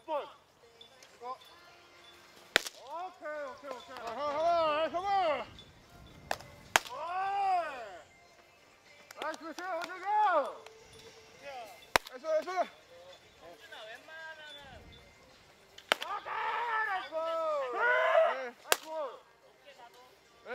번. 이거. 오케이. 형아. 나이스 세요 어디가? 나이스. 웬만하면은 나이스. 어깨 가도 네.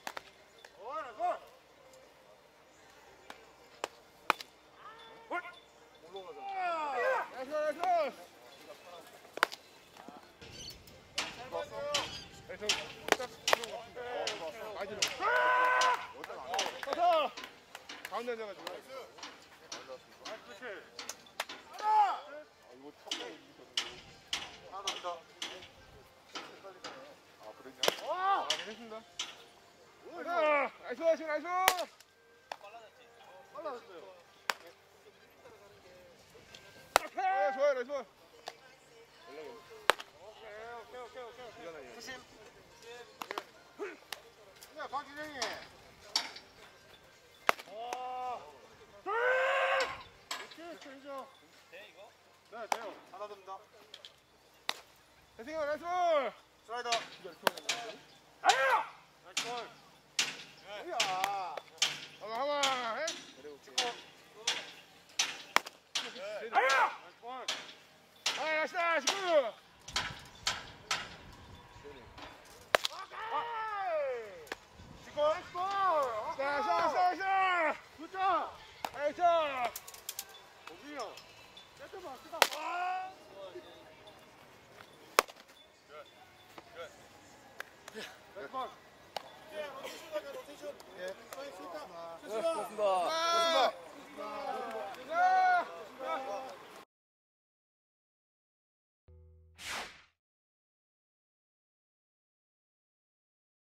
가운데 앉아가지고. 그렇지. 이거 턱이 하나 더. 아 그랬냐? 괜찮습니다. 나이스. 빨라졌어요. 좋아요 나이스. 오케이. 조심. 야, 박진영이. 오케이, 인정. 돼 이거? 네, 돼요. 하나 듭니다. 대승이 나이스. 슬라이더. 나이스 볼. 야. 하마 해. 찍고. 나이스 볼. 나이스다 19. 찍고. 나이스 볼. 나이스. 굿자. 나이스. 오기요. 깨끗만 쓰다. 나이스 볼. 예. 고맙습니다. 고맙습니다.